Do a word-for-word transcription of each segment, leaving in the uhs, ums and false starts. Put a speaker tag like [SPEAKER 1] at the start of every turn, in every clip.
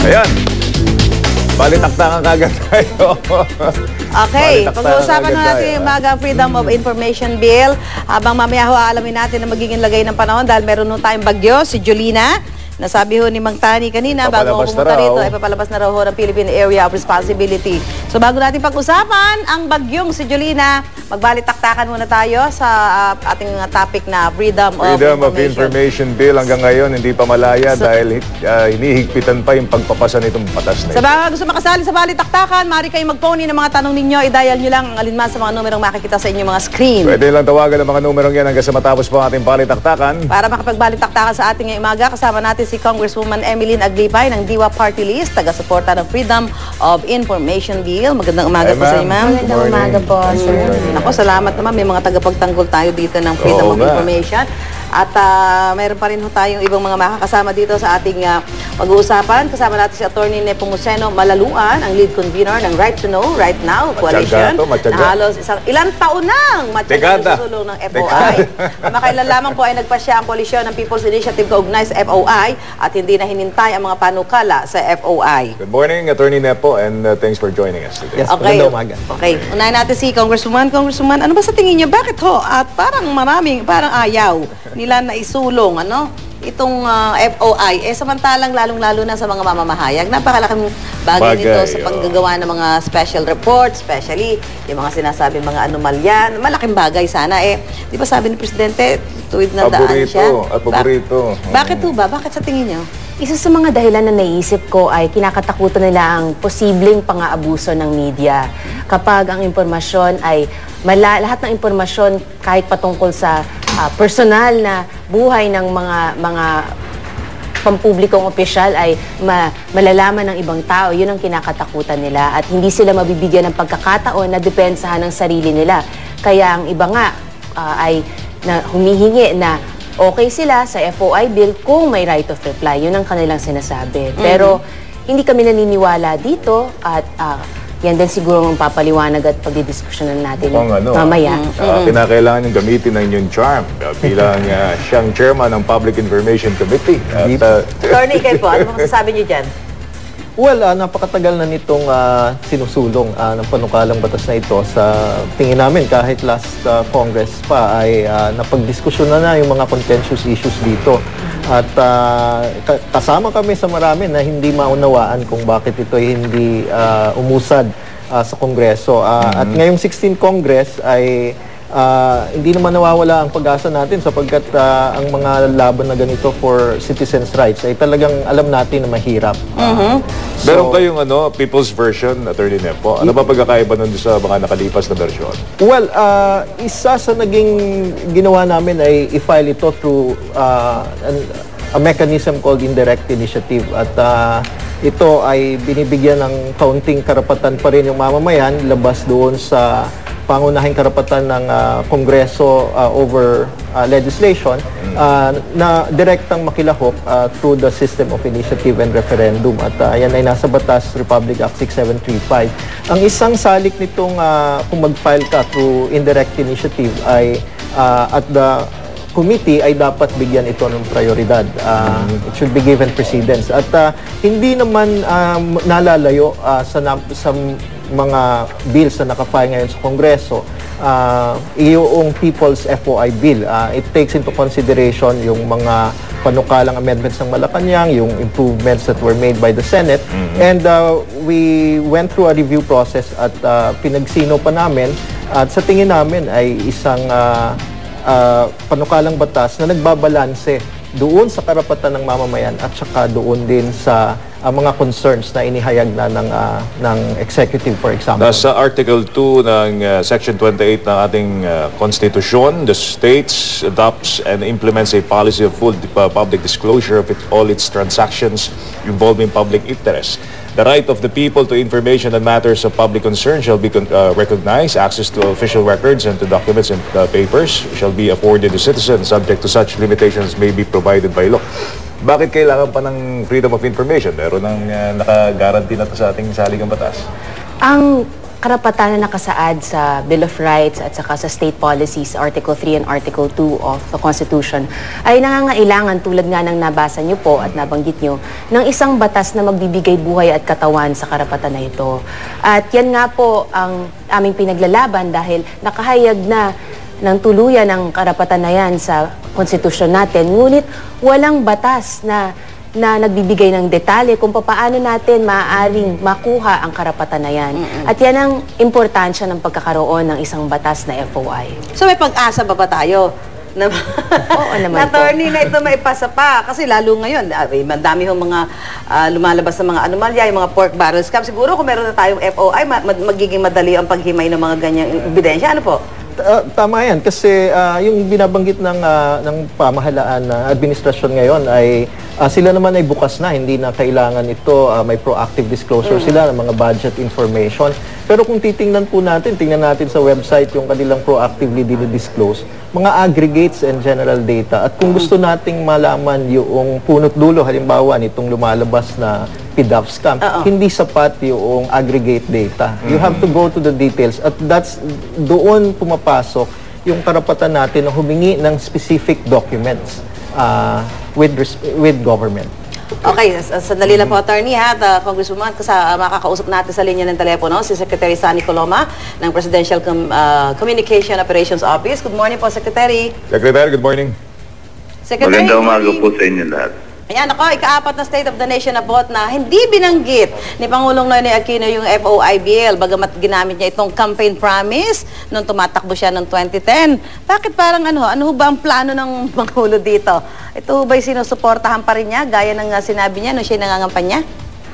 [SPEAKER 1] Ayan. Balitaktakan kagad tayo.
[SPEAKER 2] Okay, pag-uusapan na natin yung mga Freedom of Information Bill. Habang mamaya ho, alamin natin na magiging lagay ng panahon dahil meron nun tayong bagyo, si Julina. Nasabi ho ni Mang Tani kanina, bago ako pumunta rito, ay papalabas na raw ho ng Philippine Area of Responsibility. So bago natin pag-usapan ang bagyong si Julina, magbalitaktakan muna tayo sa uh, ating uh, topic na Freedom,
[SPEAKER 1] Freedom
[SPEAKER 2] of,
[SPEAKER 1] of Information Bill. Hanggang ngayon, hindi pa malaya so, dahil uh, hinihigpitan pa yung pagpapasa nitong batas na ito.
[SPEAKER 2] Sa mga gusto makasali sa balitaktakan, maaari kayong mag-phone ng mga tanong ninyo, i-dial nyo lang ang alinman sa mga numerong makikita sa inyong mga screen.
[SPEAKER 1] Pwede lang tawagan ang mga numerong yan hanggang sa matapos po ang ating balitaktakan.
[SPEAKER 2] Para makapagbalitaktakan sa ating ngayong umaga, kasama natin si Congresswoman Emeline Aglipay ng Diwa Party List, taga-suporta ng Freedom of Information Bill. Magandang umaga
[SPEAKER 1] Hi,
[SPEAKER 2] po sa inyo, ma'am.
[SPEAKER 3] Magandang umaga po, sir.
[SPEAKER 2] Ako, salamat naman. May mga tagapagtanggol tayo dito ng Freedom
[SPEAKER 1] Oo,
[SPEAKER 2] of Information. At uh, mayroon pa rin ho tayong ibang mga makakasama dito sa ating uh, pag-uusapan. Kasama natin si Attorney Nepomuceno Malaluan, ang lead convener ng Right to Know, Right Now Coalition.
[SPEAKER 1] To,
[SPEAKER 2] na halos isang ilang taon nang matyaga sa sulong ng F O I. Makailan lamang po ay nagpasya ang koalisyon ng People's Initiative kaugnay sa F O I at hindi na hinintay ang mga panukala sa F O I.
[SPEAKER 1] Good morning, Attorney Nepo, and uh, thanks for joining us today.
[SPEAKER 4] Yes,
[SPEAKER 2] okay.
[SPEAKER 4] umaga.
[SPEAKER 2] Okay, unahin natin si Congresswoman. Congresswoman, ano ba sa tingin niyo? Bakit ho? At parang maraming, parang ayaw nila na isulong, ano? Itong uh, F O I, eh samantalang lalong-lalo na sa mga mamamahayag. Napakalaking bagay, bagay nito sa paggagawa ng mga special reports, especially yung mga sinasabi mga anomalya. Malaking bagay sana. Eh, di ba sabi ni Presidente, tuwid na daan siya?
[SPEAKER 1] At paborito.
[SPEAKER 2] Ba bakit po ba? Bakit sa tingin niyo?
[SPEAKER 3] Isa sa mga dahilan na naisip ko ay kinakatakutan nila ang posibleng pang-aabuso ng media. Kapag ang impormasyon ay, mala, lahat ng impormasyon kahit patungkol sa uh, personal na buhay ng mga mga pampublikong opisyal ay ma, malalaman ng ibang tao, yun ang kinakatakutan nila at hindi sila mabibigyan ng pagkakataon na depensahan ng sarili nila. Kaya ang iba nga uh, ay na humihingi na okay sila sa F O I bill kung may right of reply. Yun ang kanilang sinasabi. Mm-hmm. Pero hindi kami naniniwala dito at uh, yan din siguro ang papaliwanag at pagdidiskusyonan natin
[SPEAKER 1] Mukhang, ano,
[SPEAKER 3] mamaya.
[SPEAKER 1] Uh, uh, kinakailangan yung gamitin ng inyong charm uh, bilang uh, siyang chairman ng Public Information Committee. At, uh,
[SPEAKER 2] Attorney, kayo po, ano masasabi niyo dyan?
[SPEAKER 4] Well, uh, napakatagal na nitong uh, sinusulong uh, ng panukalang batas na ito. Sa tingin namin, kahit last uh, Congress pa ay uh, napagdiskusyon na na yung mga contentious issues dito. At uh, kasama kami sa marami na hindi maunawaan kung bakit ito ay hindi uh, umusad uh, sa Kongreso. Uh, mm-hmm. At ngayong sixteenth Congress ay Uh, hindi naman nawawala ang pag-asa natin sapagkat uh, ang mga laban na ganito for citizens' rights ay talagang alam natin na mahirap.
[SPEAKER 2] Mm-hmm.
[SPEAKER 1] So, meron kayong ano, people's version, Attorney Nepo. Ano ba pagkakaiba nun sa mga nakalipas na version?
[SPEAKER 4] Well, uh, isa sa naging ginawa namin ay i-file ito through uh, an, a mechanism called indirect initiative. At uh, ito ay binibigyan ng kaunting karapatan pa rin yung mamamayan labas doon sa pangunahing karapatan ng uh, Kongreso uh, over uh, legislation uh, na direktang makilahok uh, through the system of initiative and referendum. At uh, yan ay nasa batas, Republic Act six seven three five. Ang isang salik nitong uh, kung mag-file ka through indirect initiative ay uh, at the committee ay dapat bigyan ito ng prioridad. Uh, it should be given precedence. At uh, hindi naman um, nalalayo uh, sa, sa mga bills na nakafile ngayon sa Kongreso, uh, yung People's F O I Bill. Uh, it takes into consideration yung mga panukalang amendments ng Malacanang, yung improvements that were made by the Senate. Mm-hmm. And uh, we went through a review process at uh, pinagsino pa namin at sa tingin namin ay isang uh, uh, panukalang batas na nagbabalanse doon sa karapatan ng mamamayan at saka doon din sa uh, mga concerns na inihayag na ng, uh, ng executive, for example.
[SPEAKER 1] Nasa Article two ng uh, Section twenty-eight ng ating uh, Constitution, the states adopts and implements a policy of full uh, public disclosure of it, all its transactions involving public interest. The right of the people to information on matters of public concern shall be uh, recognized. Access to official records and to documents and uh, papers shall be afforded to citizens subject to such limitations may be provided by law. Bakit kailangan pa ng freedom of information? Meron ng uh, naka-guarantee na to sa ating saligang batas.
[SPEAKER 3] Ang karapatan na nakasaad sa Bill of Rights at saka sa state policies, Article three and Article two of the Constitution, ay nangangailangan, tulad nga ng nabasa niyo po at nabanggit niyo, ng isang batas na magbibigay buhay at katawan sa karapatan na ito. At yan nga po ang aming pinaglalaban dahil nakahayag na ng tuluyan ng karapatan na yan sa konstitusyon natin. Ngunit walang batas na na nagbibigay ng detalye kung paano natin maaaring makuha ang karapatan na yan. Mm-mm. At yan ang importansya ng pagkakaroon ng isang batas na F O I.
[SPEAKER 2] So may pag-asa ba ba tayo? Na,
[SPEAKER 3] Oo naman po.
[SPEAKER 2] attorney na ito maipasa pa. Kasi lalo ngayon, ay, mandami yung mga uh, lumalabas na mga anomalya, yung mga pork barrel scam. Siguro kung meron na tayong F O I, ma magiging madali ang paghimay ng mga ganyang ebidensya. Ano po?
[SPEAKER 4] Uh, tama yan kasi uh, yung binabanggit ng uh, ng pamahalaan na uh, administrasyon ngayon ay uh, sila naman ay bukas na, hindi na kailangan ito uh, may proactive disclosure mm. sila ng mga budget information. Pero kung titingnan po natin, tingnan natin sa website yung kanilang proactively dinidisclose, mga aggregates and general data. At kung gusto nating malaman yung punot dulo, halimbawa nitong lumalabas na P D A F scam, uh -oh. hindi sapat yung aggregate data. Mm. You have to go to the details. At that's doon pumapasok yung karapatan natin na humingi ng specific documents uh, with, with government.
[SPEAKER 2] Okay, sandali lang po, attorney, ha, uh, Congresswoman, kasi uh, makakausap natin sa linya ng telepono si Secretary Sunny Coloma ng Presidential Com uh, Communication Operations Office. Good morning po, Secretary.
[SPEAKER 1] Secretary, good morning.
[SPEAKER 2] Secretary,
[SPEAKER 5] magandang umaga po sa inyo lahat.
[SPEAKER 2] Ayan, ako, ikaapat na State of the Nation na bot na hindi binanggit ni Pangulong Noynoy Aquino yung F O I bill, bagamat ginamit niya itong campaign promise nung tumatakbo siya ng twenty ten. Bakit parang ano, ano ba ang plano ng Pangulo dito? Ito ba'y sinusuportahan pa rin niya, gaya ng uh, sinabi niya nung siya nangangampanya?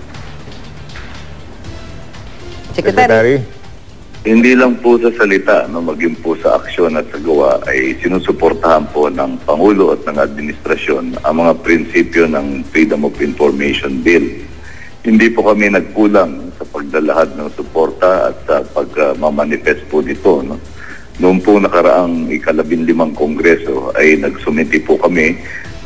[SPEAKER 2] Secretary?
[SPEAKER 1] Secretary?
[SPEAKER 5] Hindi lang po sa salita, no, maging po sa aksyon at sa gawa ay sinusuportahan po ng Pangulo at ng Administrasyon ang mga prinsipyo ng Freedom of Information Bill. Hindi po kami nagkulang sa pagdalahad ng suporta at sa pagmamanifest po dito. No? Noong po nakaraang ikalabinlimang kongreso ay nagsumiti po kami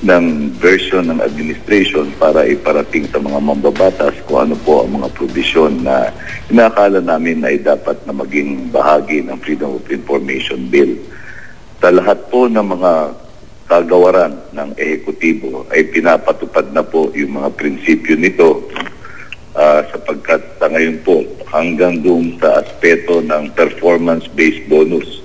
[SPEAKER 5] ng version ng administration para iparating sa mga mambabatas kung ano po ang mga probisyon na inakala namin ay dapat na maging bahagi ng Freedom of Information Bill. Sa lahat po ng mga kagawaran ng ehekutibo ay pinapatupad na po yung mga prinsipyo nito uh, sapagkat sa ngayon po hanggang doon sa aspeto ng performance-based bonus.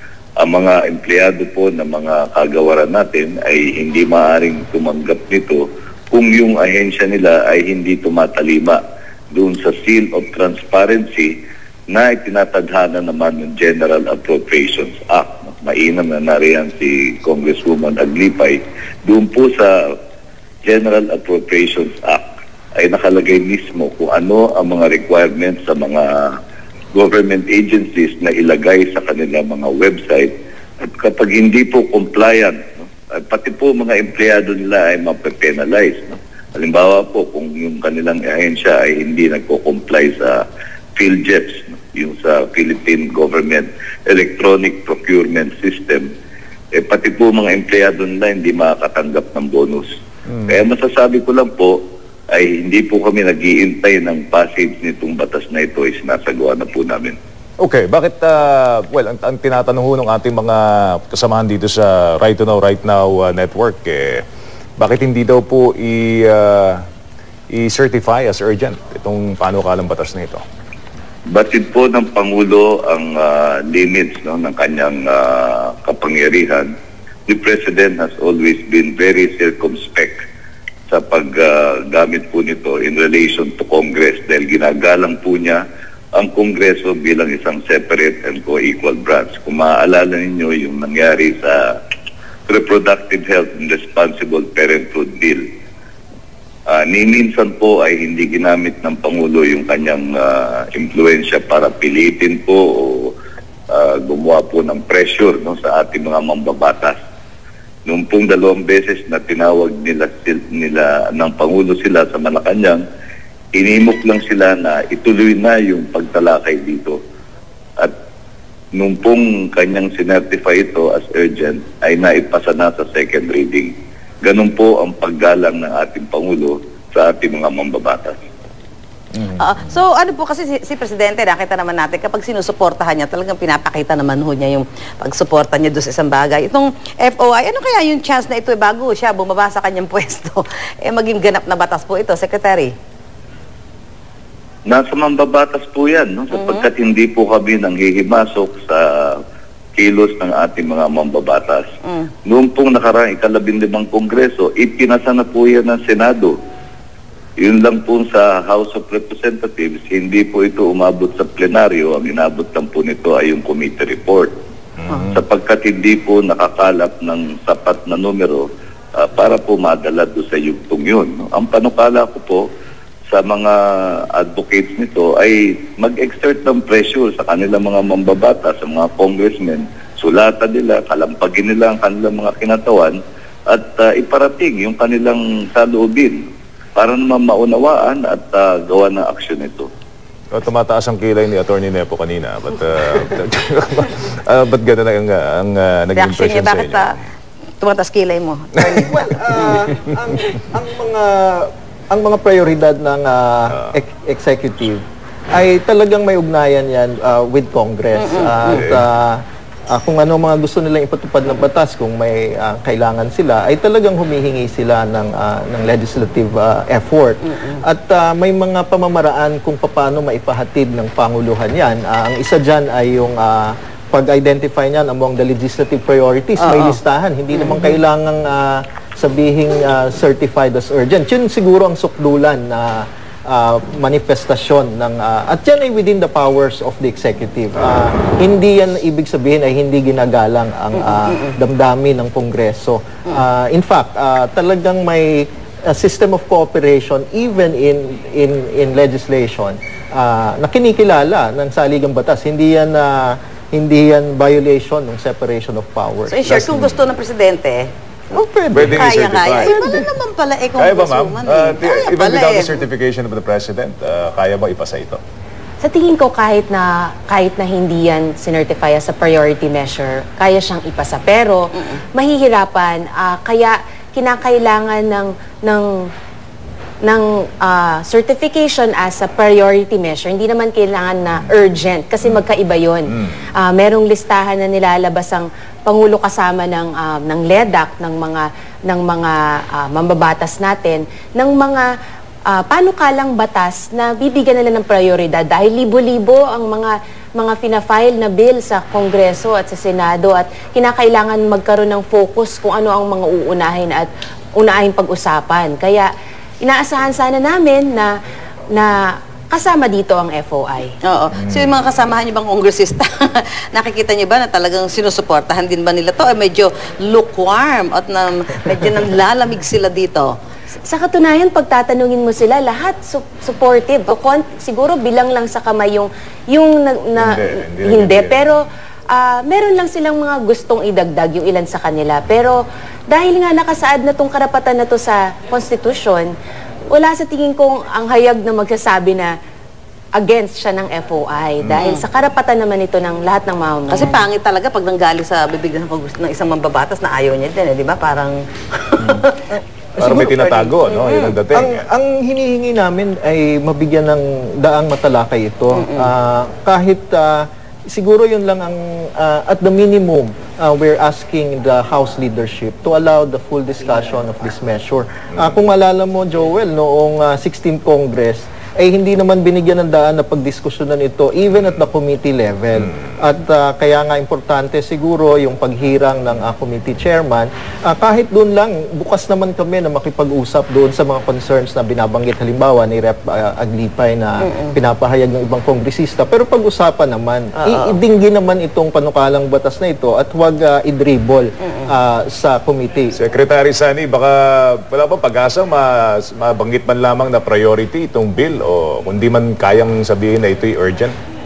[SPEAKER 5] Ang mga empleyado po ng mga kagawaran natin ay hindi maaaring tumanggap nito kung yung ahensya nila ay hindi tumatalima doon sa Seal of Transparency na itinatadhana naman ng General Appropriations Act. Mainam na nariyan si Congresswoman Aglipay. Doon po sa General Appropriations Act ay nakalagay mismo kung ano ang mga requirements sa mga government agencies na ilagay sa kanilang mga website at kapag hindi po compliant, no, at pati po mga empleyado nila ay mape-penalize. No? Halimbawa po kung yung kanilang ahensya ay hindi nagko-comply sa PhilJEPS, no? yung sa Philippine Government Electronic Procurement System, eh pati po mga empleyado nila hindi makakatanggap ng bonus. Mm. Kaya masasabi ko lang po, ay hindi po kami nag-iintay ng passage nitong batas na ito ay sinasagawa na po namin.
[SPEAKER 1] Okay, bakit, uh, well, ang, ang tinatanong ho ng ating mga kasamahan dito sa Right to Know, Right Now uh, network, eh, bakit hindi daw po i, uh, i-certify as urgent itong panukalang batas na ito?
[SPEAKER 5] Batid po ng Pangulo ang uh, limits, no, ng kanyang uh, kapangyarihan. The President has always been very circumspect sa paggamit uh, po nito in relation to Congress dahil ginagalang po niya ang Kongreso bilang isang separate and co-equal branch. Kung maaalala ninyo yung nangyari sa Reproductive Health and Responsible Parenthood Bill, uh, ni minsan po ay hindi ginamit ng Pangulo yung kanyang uh, impluensya para pilitin po o uh, gumawa po ng pressure, no, sa ating mga mambabatas. Noong pong dalawang beses na tinawag nila, nila ng Pangulo sila sa Malacanang, inimok lang sila na ituloy na yung pagtalakay dito. At nung pong kanyang sinertify ito as urgent, ay naipasa na sa second reading. Ganun po ang paggalang ng ating Pangulo sa ating mga mambabatas.
[SPEAKER 2] Oo. So ano po kasi si, si Presidente, nakita naman natin kapag sinusuportahan niya, talagang pinapakita naman ho niya yung pagsuporta niya doon sa isang bagay. Itong F O I, ano kaya yung chance na ito eh, bago siya bumaba sa kanyang pwesto, eh maging ganap na batas po ito, Secretary?
[SPEAKER 5] Nasa mambabatas po yan, no? Sapagkat mm-hmm. hindi po kami nanghihimasok sa kilos ng ating mga mambabatas. Mm. Noong pong nakaraang ikalabindlimang kongreso, ipinasa na po yan ng Senado. Yun lang po sa House of Representatives, hindi po ito umabot sa plenaryo. Ang inabot lang po nito ay yung committee report. Mm-hmm. Sapagkat hindi po nakakalap ng sapat na numero uh, para po madala doon sa yugtong yun. No? Ang panukala ko po sa mga advocates nito ay mag-exert ng pressure sa kanilang mga mambabata, sa mga congressmen, sulatan nila, kalampagin nila ang kanilang mga kinatawan at uh, iparating yung kanilang saloobin para naman maunawaan at uh, gawa ng aksyon ito.
[SPEAKER 1] O, tumataas ang kilay ni Attorney Nepo kanina. But, uh, uh, ba't gano'n ang, ang uh, naging impression sa inyo?
[SPEAKER 2] Bakit uh, tumataas kilay mo?
[SPEAKER 4] Well, uh, ang, ang mga ang mga prioridad ng uh, ex- executive ay talagang may ugnayan yan uh, with Congress. Mm-hmm. Uh, at uh, uh, kung ano mga gusto nilang ipatupad ng batas, kung may uh, kailangan sila, ay talagang humihingi sila ng, uh, ng legislative uh, effort. Mm-hmm. At uh, may mga pamamaraan kung paano maipahatid ng Panguluhan yan. Uh, ang isa dyan ay yung uh, pag-identify niyan among the legislative priorities. Uh-oh. May listahan. Hindi mm-hmm. naman kailangang uh, sabihing uh, certified as urgent. Yun siguro ang sukdulan na uh, manifestasyon ng uh, at yan ay within the powers of the executive. Uh, hindi yan ibig sabihin ay hindi ginagalang ang uh, damdamin ng Kongreso. Uh, in fact, uh, talagang may a system of cooperation even in in in legislation uh, na kinikilala ng saligang batas. Hindi yan uh, hindi yan violation ng separation of powers.
[SPEAKER 2] So, in short, kung gusto ng Presidente,
[SPEAKER 4] oh, pwede.
[SPEAKER 1] Pwede
[SPEAKER 2] kaya nga. Ay, wala naman pala eh kung
[SPEAKER 1] kaya ba,
[SPEAKER 2] gusto
[SPEAKER 1] ma'am?
[SPEAKER 2] man.
[SPEAKER 1] Uh,
[SPEAKER 2] eh.
[SPEAKER 1] even without
[SPEAKER 2] eh.
[SPEAKER 1] the certification of the President, uh, kaya ba ipasa ito?
[SPEAKER 3] Sa tingin ko, kahit na kahit na hindi yan sinertify as a priority measure, kaya siyang ipasa. Pero, mm-mm. mahihirapan. Uh, kaya, kinakailangan ng ng ng uh, certification as a priority measure. Hindi naman kailangan na urgent kasi magkaiba yun. Mm. Uh, merong listahan na nilalabas ang Pangulo kasama ng uh, ng L E D A C, ng mga ng mga uh, mambabatas natin, ng mga uh, panukalang batas na bibigyan nila ng prioridad dahil libo-libo ang mga mga fina-file na bill sa Kongreso at sa Senado at kinakailangan magkaroon ng focus kung ano ang mga uunahin at unahin pag-usapan. Kaya inaasahan sana namin na na kasama dito ang F O I.
[SPEAKER 2] Oo. So yung mga kasamahan niyo bang kongresista, nakikita niyo ba na talagang sinusuportahan din ba nila to? Ay medyo lukewarm at na, medyo nanlalamig sila dito.
[SPEAKER 3] Sa katunayan, pagtatanungin mo sila, lahat su supportive. O, siguro bilang lang sa kamay yung, yung na, na, hindi, hindi, hindi, hindi. Pero uh, meron lang silang mga gustong idagdag yung ilan sa kanila. Pero dahil nga nakasaad na tong karapatan na to sa Constitution, wala sa tingin kong ang hayag na magsasabi na against siya ng F O I. Dahil sa karapatan naman ito ng lahat ng mamamayan.
[SPEAKER 2] Kasi pangit talaga pag nanggaling sa bibig ng, ng isang mambabatas na ayaw niya din, eh, di ba? Parang...
[SPEAKER 1] Parang may tinatago, no? Yung nagdating.
[SPEAKER 4] Ang, ang hinihingi namin ay mabigyan ng daang matalakay ito. Mm-hmm. uh, kahit uh, siguro yun lang ang, uh, at the minimum, uh, we're asking the House leadership to allow the full discussion of this measure. Uh, kung alala mo, Joel, noong uh, sixteenth Congress, ay hindi naman binigyan ng daan na pagdiskusyonan ito even at the committee level. At uh, kaya nga importante siguro yung paghirang ng uh, committee chairman. Uh, kahit doon lang, bukas naman kami na makipag-usap doon sa mga concerns na binabanggit halimbawa ni Rep uh, Aglipay na mm-hmm. pinapahayag ng ibang kongresista. Pero pag-usapan naman, uh-huh. idinggi naman itong panukalang batas na ito at huwag uh, idribble mm-hmm. uh, sa committee.
[SPEAKER 1] Secretary Sani, baka wala pa pag-asa ma mabanggit man lamang na priority itong bill o kung di man kayang sabihin na ito'y urgent?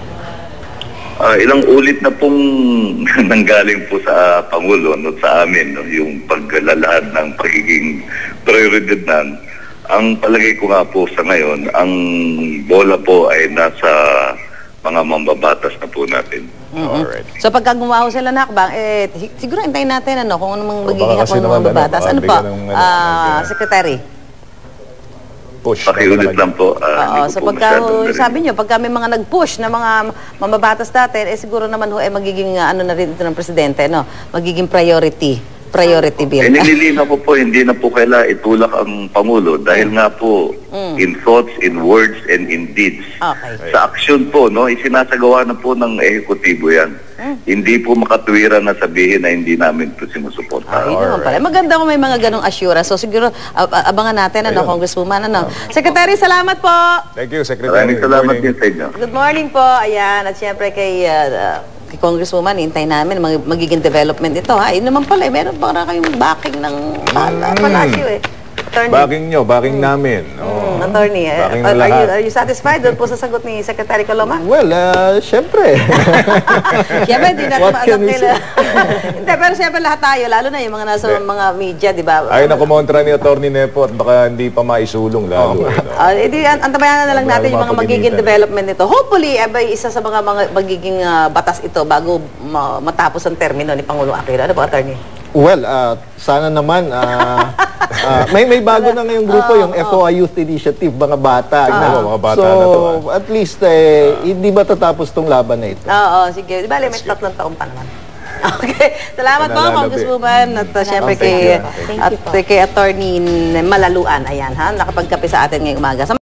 [SPEAKER 5] Uh, ilang ulit na pong nanggaling po sa Pangulo, no, sa amin, no, yung paglalahad ng pagiging prioridad nan. Ang palagay ko nga po sa ngayon, ang bola po ay nasa mga mambabatas na po natin.
[SPEAKER 2] Mm-hmm. Alright. So pagka gumawa sila na akbang, eh, siguro hintayin natin ano, kung anong magiging hakbang ng mambabatas. Ano, ano pa, uh, Secretary?
[SPEAKER 1] push.
[SPEAKER 5] Pakiulit lang po. ah,
[SPEAKER 2] Oo,
[SPEAKER 5] hindi ko
[SPEAKER 2] so
[SPEAKER 5] po
[SPEAKER 2] pagka
[SPEAKER 5] masyadong
[SPEAKER 2] ho,
[SPEAKER 5] narinig.
[SPEAKER 2] sabi nyo, pagka may mga nag-push na mga mamabatas natin, eh siguro naman ho, eh magiging uh, ano na rin ito ng presidente, no? Magiging priority. Priority bill.
[SPEAKER 5] Eh, nililinaw ko po, hindi na po kaila itulak ang Pangulo dahil nga po in thoughts, in words, and in deeds.
[SPEAKER 2] Okay.
[SPEAKER 5] Sa aksyon po, no, isinasagawa na po ng ehekutibo yan. Hindi po makatuwiran na sabihin na hindi namin ito sinusuportahan.
[SPEAKER 2] Ay, naman pala. Maganda kung may mga ganong assurance. So siguro, ab- abangan natin, ano, Congresswoman, ano. Secretary, salamat po.
[SPEAKER 1] Thank you, Secretary.
[SPEAKER 5] Maraming
[SPEAKER 1] Good
[SPEAKER 5] salamat
[SPEAKER 1] morning.
[SPEAKER 5] din sa inyo.
[SPEAKER 2] Good morning po. Ayan, at syempre kay, uh, uh, kay Congresswoman, hintay namin mag magiging development ito. Ha? Yun naman pala, eh, meron pa na kayong backing ng pala, palasyo eh. Attorney.
[SPEAKER 1] Backing nyo, backing namin. Oh.
[SPEAKER 2] Mm, attorney, eh.
[SPEAKER 1] Backing
[SPEAKER 2] Are,
[SPEAKER 1] ng
[SPEAKER 2] are, you,
[SPEAKER 1] lahat.
[SPEAKER 2] are you satisfied doon po sa sagot ni Secretary Coloma?
[SPEAKER 4] Well, uh, syempre.
[SPEAKER 2] Siyempre, hindi natin
[SPEAKER 4] What can
[SPEAKER 2] maasap
[SPEAKER 4] we
[SPEAKER 2] nila. Hindi, pero siyempre lahat tayo, lalo na yung mga nasa mga media, di ba?
[SPEAKER 1] Ayaw na kumontra ni Atty. Nepo at baka hindi pa maisulong lalo. eh, no?
[SPEAKER 2] Ah, edi an- antabayan na lang natin yung mga
[SPEAKER 1] Mga
[SPEAKER 2] magiging
[SPEAKER 1] pag-initan.
[SPEAKER 2] development nito. Hopefully, eh, bay, isa sa mga, mga magiging ah, batas ito bago ma- matapos ang termino ni Pangulo Aquino. Ano po, attorney?
[SPEAKER 4] Well, uh, sana naman, uh, uh, may may bago na ngayong grupo, yung F O I Youth Initiative, mga bata.
[SPEAKER 1] Ah,
[SPEAKER 4] no?
[SPEAKER 1] mga bata
[SPEAKER 4] so,
[SPEAKER 1] na to,
[SPEAKER 4] at least, eh, hindi ba tatapos tong laban na ito?
[SPEAKER 2] Oo, sige. Di ba, may tatlong taon pa naman. Okay. Salamat po,
[SPEAKER 1] Nananabi.
[SPEAKER 2] Congresswoman. At uh, syempre
[SPEAKER 1] Thank
[SPEAKER 2] kay,
[SPEAKER 1] you.
[SPEAKER 3] Thank
[SPEAKER 2] at
[SPEAKER 3] you po.
[SPEAKER 2] kay Attorney Malaluan. Ayan, ha? Nakapagkape sa atin ngayong umaga.